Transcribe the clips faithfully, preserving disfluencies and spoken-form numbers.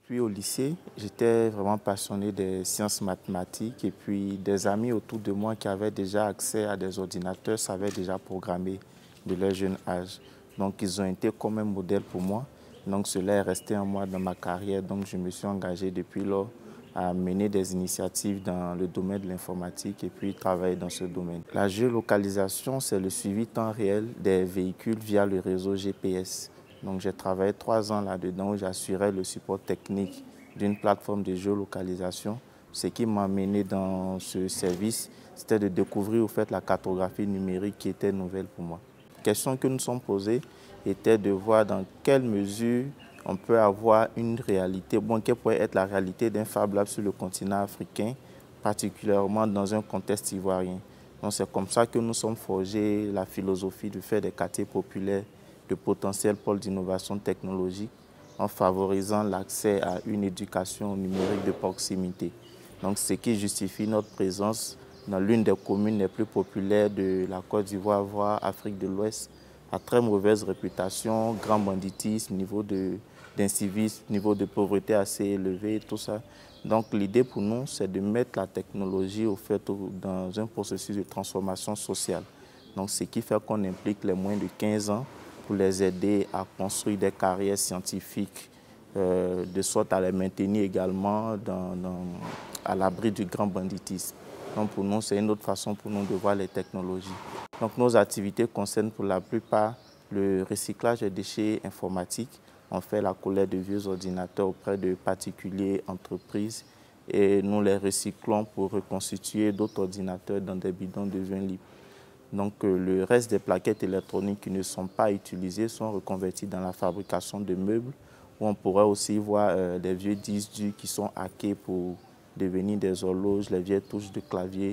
Puis au lycée, j'étais vraiment passionné des sciences mathématiques et puis des amis autour de moi qui avaient déjà accès à des ordinateurs savaient déjà programmer de leur jeune âge. Donc ils ont été comme un modèle pour moi. Donc cela est resté en moi dans ma carrière. Donc je me suis engagé depuis lors à mener des initiatives dans le domaine de l'informatique et puis travailler dans ce domaine. La géolocalisation, c'est le suivi temps réel des véhicules via le réseau G P S. Donc j'ai travaillé trois ans là-dedans où j'assurais le support technique d'une plateforme de géolocalisation. Ce qui m'a amené dans ce service, c'était de découvrir au fait la cartographie numérique qui était nouvelle pour moi. La question que nous nous sommes posées était de voir dans quelle mesure on peut avoir une réalité, bon, quelle pourrait être la réalité d'un Fab Lab sur le continent africain, particulièrement dans un contexte ivoirien. Donc c'est comme ça que nous sommes forgés la philosophie de faire des quartiers populaires de potentiels pôles d'innovation technologique en favorisant l'accès à une éducation numérique de proximité. Donc, ce qui justifie notre présence dans l'une des communes les plus populaires de la Côte d'Ivoire, voire Afrique de l'Ouest, à très mauvaise réputation, grand banditisme, niveau d'incivisme, niveau de pauvreté assez élevé, tout ça. Donc, l'idée pour nous, c'est de mettre la technologie au fait dans un processus de transformation sociale. Donc, ce qui fait qu'on implique les moins de quinze ans pour les aider à construire des carrières scientifiques, euh, de sorte à les maintenir également dans, dans, à l'abri du grand banditisme. Donc pour nous, c'est une autre façon pour nous de voir les technologies. Donc nos activités concernent pour la plupart le recyclage des déchets informatiques. On fait la collecte de vieux ordinateurs auprès de particuliers, entreprises, et nous les recyclons pour reconstituer d'autres ordinateurs dans des bidons de vin libre. Donc euh, le reste des plaquettes électroniques qui ne sont pas utilisées sont reconverties dans la fabrication de meubles, où on pourrait aussi voir euh, des vieux disques durs qui sont hackés pour devenir des horloges. Les vieilles touches de clavier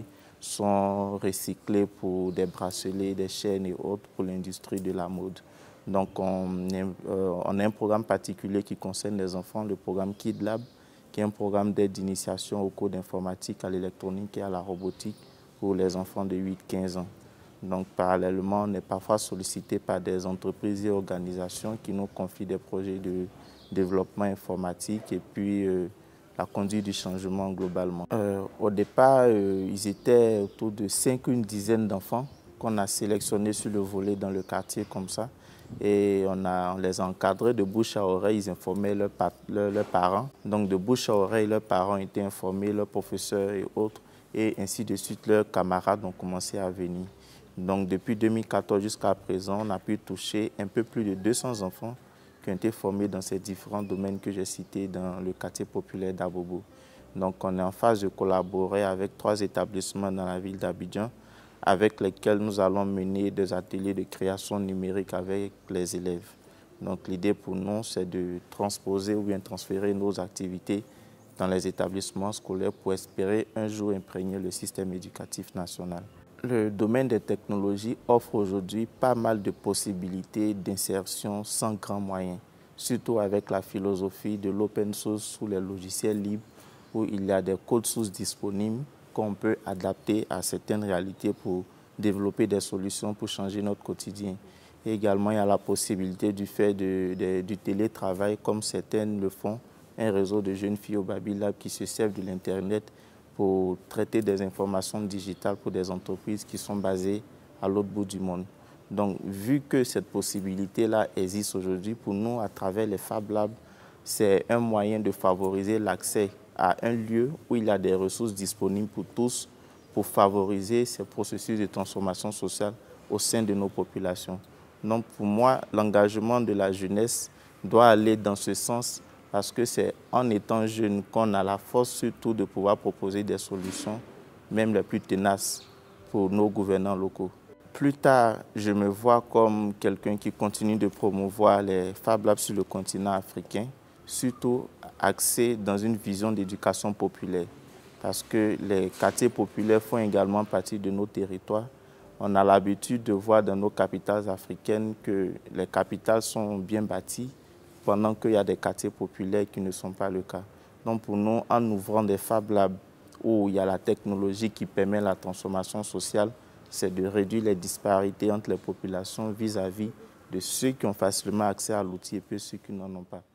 sont recyclées pour des bracelets, des chaînes et autres pour l'industrie de la mode. Donc on, euh, on a un programme particulier qui concerne les enfants, le programme KidLab, qui est un programme d'aide d'initiation au cours d'informatique, à l'électronique et à la robotique pour les enfants de huit à quinze ans. Donc, parallèlement, on est parfois sollicité par des entreprises et organisations qui nous confient des projets de développement informatique et puis euh, la conduite du changement globalement. Euh, au départ, euh, ils étaient autour de cinq ou une dizaine d'enfants qu'on a sélectionnés sur le volet dans le quartier comme ça. Et on, a, on les a encadrés de bouche à oreille, ils informaient leurs leur, leur parents. Donc, de bouche à oreille, leurs parents étaient informés, leurs professeurs et autres. Et ainsi de suite, leurs camarades ont commencé à venir. Donc depuis deux mille quatorze jusqu'à présent, on a pu toucher un peu plus de deux cents enfants qui ont été formés dans ces différents domaines que j'ai cités dans le quartier populaire d'Abobo. Donc on est en phase de collaborer avec trois établissements dans la ville d'Abidjan avec lesquels nous allons mener des ateliers de création numérique avec les élèves. Donc l'idée pour nous, c'est de transposer ou bien transférer nos activités dans les établissements scolaires pour espérer un jour imprégner le système éducatif national. Le domaine des technologies offre aujourd'hui pas mal de possibilités d'insertion sans grands moyens, surtout avec la philosophie de l'open source sous les logiciels libres où il y a des codes sources disponibles qu'on peut adapter à certaines réalités pour développer des solutions pour changer notre quotidien. Et également, il y a la possibilité du fait de, de, du télétravail, comme certaines le font, un réseau de jeunes filles au Baby Lab qui se servent de l'Internet pour traiter des informations digitales pour des entreprises qui sont basées à l'autre bout du monde. Donc, vu que cette possibilité-là existe aujourd'hui, pour nous, à travers les Fab Labs, c'est un moyen de favoriser l'accès à un lieu où il y a des ressources disponibles pour tous pour favoriser ces processus de transformation sociale au sein de nos populations. Donc, pour moi, l'engagement de la jeunesse doit aller dans ce sens parce que c'est en étant jeune qu'on a la force surtout de pouvoir proposer des solutions, même les plus tenaces, pour nos gouvernants locaux. Plus tard, je me vois comme quelqu'un qui continue de promouvoir les Fab Labs sur le continent africain, surtout axé dans une vision d'éducation populaire. Parce que les quartiers populaires font également partie de nos territoires. On a l'habitude de voir dans nos capitales africaines que les capitales sont bien bâties, pendant qu'il y a des quartiers populaires qui ne sont pas le cas. Donc pour nous, en ouvrant des Fab Labs où il y a la technologie qui permet la transformation sociale, c'est de réduire les disparités entre les populations vis-à-vis de ceux qui ont facilement accès à l'outil et puis ceux qui n'en ont pas.